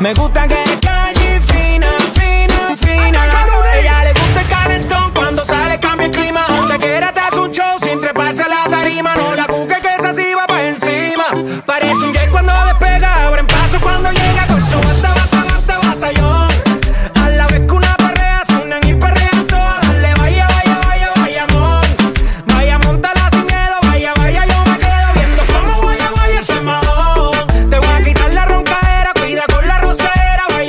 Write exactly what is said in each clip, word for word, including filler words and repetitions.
Me gusta que es calle fina, fina, fina. Ella le gusta el calentón, cuando sale cambia el clima. Donde quiera te hace un show sin treparse a la tarima. No la cuque que esa sí va pa' encima. Parece un jet cuando despega, abren paso cuando llega con su basta, basta, basta, batallón. A la vez que una perrea suenan y perrean todas. Dale, vaya, vaya, vaya, vaya, mon. Vaya, montala sin miedo, vaya, vaya, yo me quedo viendo cómo vaya, vaya ese mahón. Te voy a quitar la roncadera, cuida con la rosera.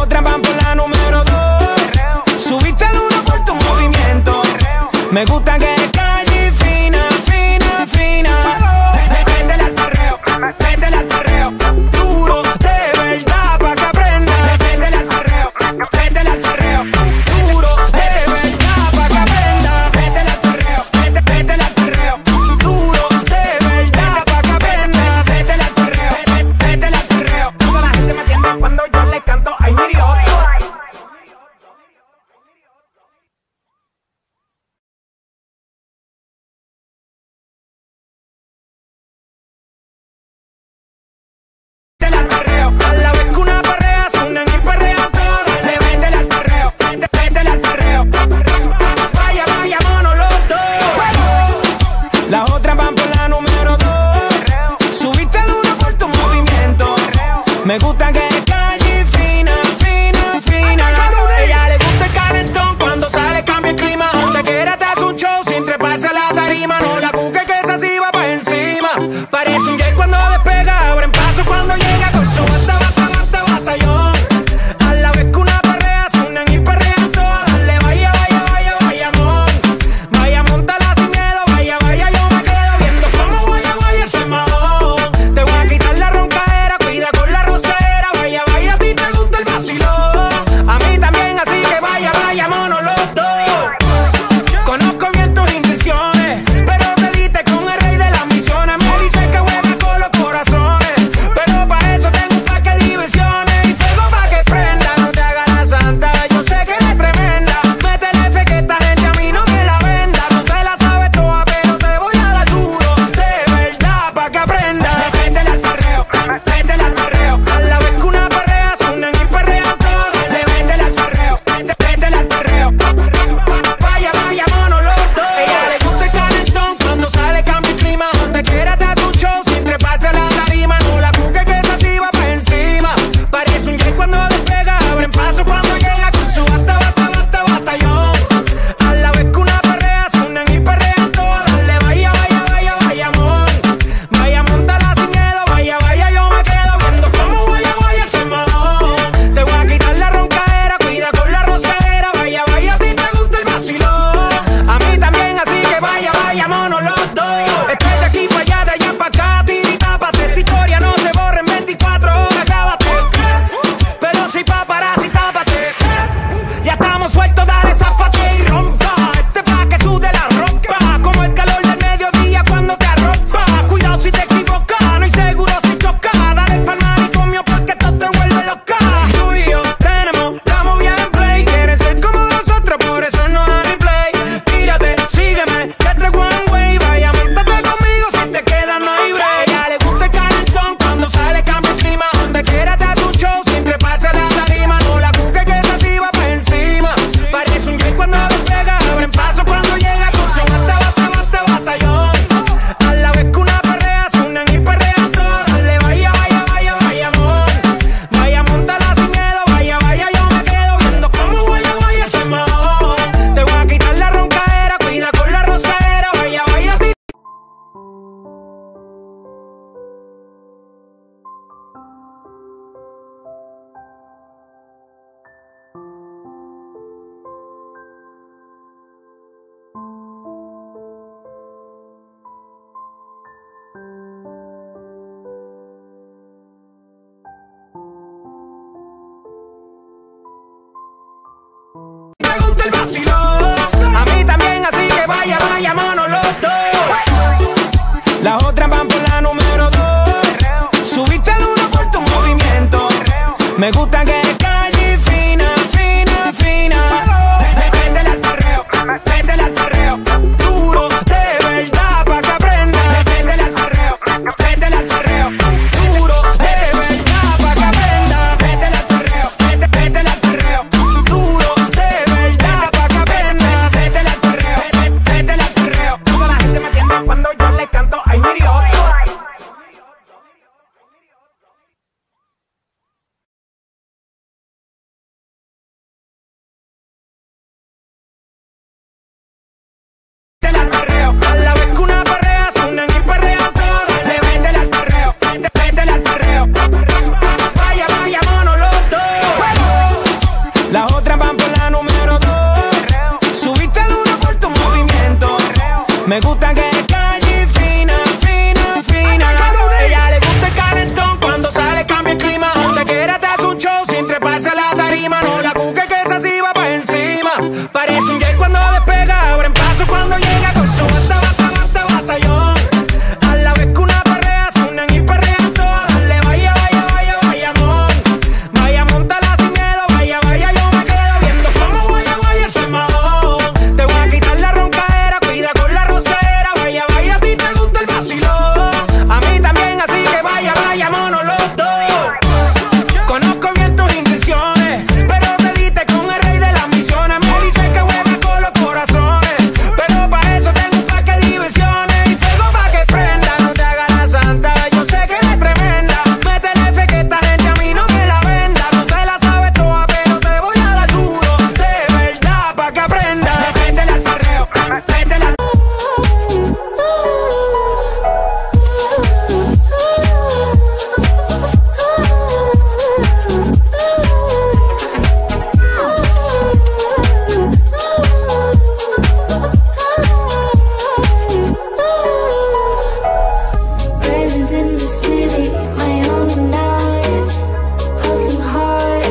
otras van por la número dos. Subiste al uno por tu movimiento. Me gusta que eres calle fina, fina, fina. Métele al perreo, métele al perreo. Duro, de verdad, pa' que aprenda. Métele al perreo, métele al perreo. Duro, de verdad, pa' que aprenda. Métele al perreo, métele al perreo. Duro, de verdad, pa' que aprenda. Métele al perreo, métele al perreo. Toda la gente me entiende cuando yo le canto. Ay, mi Dios. A la vez que una perrea suenan y perrean todas. Le métele al perreo, métele al perreo. Vaya, vaya, mono los dos. Las otras van por la número dos. Subiste al uno por tu movimiento. Me gusta que eres calle fina, fina, fina. Ella le gusta el calentón cuando sale cambia el clima. Donde quiera te hace un show sin treparse a la tarima. No la cuque que esa sí va pa' encima. Parece un jet cuando despega, abren paso cuando llega con su bata, bata, bata, batallón. A la vez que una perrea suenan y perrean todas. Dale, vaya, vaya, vaya, vaya, amor. Vaya, montala sin miedo, vaya, vaya, yo me quedo viendo cómo vaya, vaya ese mahón. Te voy a quitar la roncadera, cuida con la rosera. Vaya, vaya, a ti te gusta el vacilón. A mí también, así que vaya, vaya, mono los dos. Conozco bien tus intenciones, pero te diste con el rey de las misiones. Me dice que juega con los corazones, pero para eso tengo un parque de diversiones y fuego pa' que prenda. No te hagas la santa, yo sé que eres tremenda. Métele fe que esta gente a mí no me la venda. No te la sabes toda, pero te voy a dar duro, de verdad, pa' que aprenda. Métele al perreo, métele al perreo. A la vez que una perrea suenan y perrean todas. Le métele al perreo, métele al perreo. Vaya, vaya, mono los dos. Ella le gusta el calentón cuando sale cambia el clima. Donde quiera te hace un show sin treparse a la tarima. No la cuque que esa sí va pa' encima. Parece un jet cuando despega, abren paso cuando llega con su bata, bata, bata, batallón. A la vez que una perrea suenan y perrean todas. Dale, vaya, vaya, vaya, vaya, amor. Vaya, montala sin miedo, vaya, vaya, yo me quedo viendo cómo vaya, vaya ese mahón. Te voy a quitar la roncadera, cuida con la rosera. Vaya, vaya, a ti te gusta el vacilón. A mí también, así que vaya, vaya, mono los dos. Estoy de aquí pa' allá, de allá pa' acá, tiritápate. Esta historia no se borra en veinticuatro horas, cábate. Pero si paparazzi, tápate. Ya estamos sueltos, dale, zafate y rompa. Este pa' que sude la ropa, como el calor del mediodía cuando te arropa. Cuidado si te equivocas, no hay seguro si chocas. Dale pa'l manicomio porque esto te vuelve loca. Tú y yo tenemos la movida en play. Quieren ser como nosotros, por eso no dan replay. Tírate, sígueme, que te one way. Vaya, montate conmigo, si te quedas no hay break. Ya le gusta el calentón cuando sale cambia el clima. Donde quiera te hace un show sin treparse a la tarima. No la cuque que esa sí va pa' encima. Parece un jet cuando despega, abren paso cuando llega con su bata, bata, bata, batallón. A la vez que una perrea suenan y perrean todas. Dale, vaya, vaya, vaya, vaya, amor. Vaya, montala sin miedo, vaya, vaya, yo me quedo viendo cómo vaya, vaya ese mahón. Te voy a quitar la roncadera, cuida con la rosera. Vaya, vaya, a ti. Me gusta el vacilón. A mí también, así que vaya, vaya, mono los dos. Las otras van por la número dos. Subiste al uno por tu movimiento. Me gusta que eres calle fina, fina, fina. Métele al perreo, métele al perreo. Duro, de verdad, pa' que aprenda. Métele al perreo, métele al perreo. Duro, de verdad, pa' que aprenda. Métele al perreo, métele al perreo. Duro, de verdad, pa' que aprenda. Me gusta que es calle fina, fina, fina. Ella le gusta el calentón, cuando sale cambia el clima. Donde quiera te hace un show sin treparse a la tarima. No la cuque que esa sí va pa' encima. Parece un jet cuando despega, abren paso cuando llega con su bata, bata, bata, batallón. A la vez que una perrea suenan y perrean todas. Dale, vaya, vaya, vaya, vaya, mon. Vaya, montala sin miedo, vaya, vaya, yo me quedo viendo cómo vaya, vaya ese mahón. Te voy a quitar la roncadera, cuida con la rosera. Vaya, vaya, a ti te gusta el vacilón. A mí también, así que vaya, vaya, mono, los dos. Conozco bien tus intenciones, pero te diste con el rey de las misiones. Me dice que juega con los corazones, pero pa' eso tengo un parque de diversiones. Y fuego pa' que prenda, no te hagas la santa. Yo sé que eres tremenda, métele fe que esta gente a mí no me la venda. No te la sabes toda, pero te voy a dar duro, de verdad, pa' que aprendas. Métele al perreo, métele al... Present in the city, my own nights, hustling hard,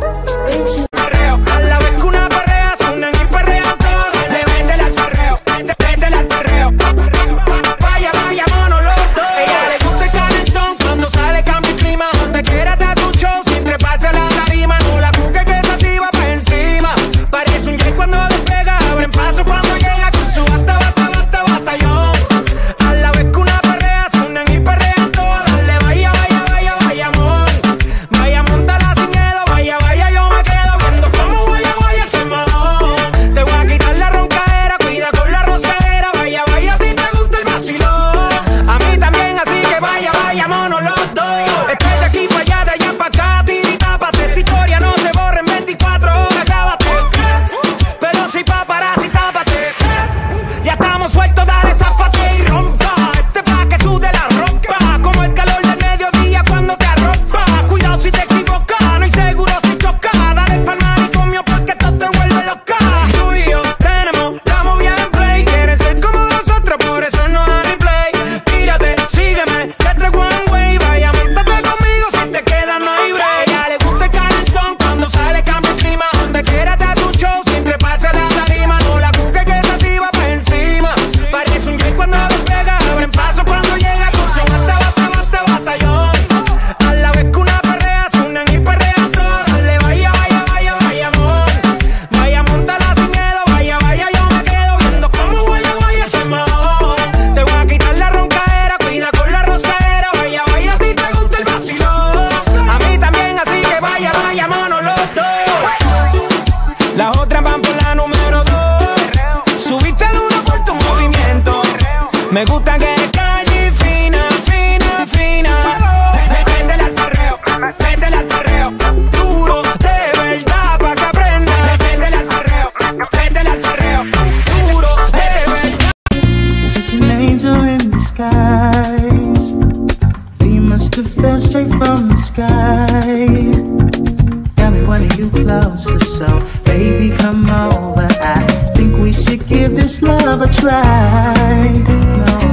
rich. Perreo, a la vez que una perrea suenan y perrean todas. Le métele al perreo, métele al perreo. Vaya, vaya, mono, los dos. Ella le gusta el calentón, cuando sale cambia el clima. Donde quiera te hace un show sin treparse a la tarima. No la cuque que esa sí va pa' encima. Parece un jet cuando despega, abren paso cuando llega con su bata, bata, bata, batallón. A la vez que una perrea suenan y perrean todas. Dale, vaya, vaya, vaya, vaya, mon. Vaya, montala sin miedo, vaya, vaya, yo me quedo viendo cómo vaya, vaya ese mahón. Te voy a quitar la roncadera, cuida con la rosera. Vaya, vaya, a ti te gusta el vacilón. A mí también, así que vaya, vaya, mono, los dos. Estoy de aquí pa' allá, de allá pa' acá, tiritápate. Esta historia no se borra en veinticuatro horas, cábate. Pero si paparazzi, tápate. Ya estamos sueltos, dale, zafate y rompa. Este pa' que tú de la ropa, como el calor del mediodía cuando te arropa. Cuidado si te equivocas, no hay seguro si choca. Dale pa'l manicomio porque esto te vuelve loca. Tú y yo tenemos, estamos bien en play. Quieren ser como nosotros, por eso no dan replay. Tírate, sígueme, que te one way. Vaya, montate conmigo, si te quedas no hay break. Ya le gusta el calentón, cuando sale cambia el clima. Donde quiera te hace un show sin treparse a la tarima. No la cuque que esa sí va pa' encima. Parece un jet cuando despega, abren paso cuando llega con su bata, bata, bata, batallón. A la vez que una perrea suenan y perrean todas. Dale, vaya, vaya, vaya, vaya, mon. Vaya, montala sin miedo, vaya, vaya, yo me quedo viendo cómo vaya, vaya ese mahón. Te voy a quitar la roncadera, cuida con la rosera. Vaya, vaya, a ti te gusta el vacilón. A mí también, así que vaya, vaya, mono, los dos. Las otras van por la número dos. Subiste el uno por tu movimiento. Me gusta que es calle fina, fina, fina. Métele al perreo, métele al perreo. Duro, de verdad, pa' que aprendas. Métele al perreo, métele al perreo. Duro, de verdad. Such an angel in disguise. You must have fell straight from the sky. Got me wanting you closer, so baby, come over. I think we should give this love a try. No.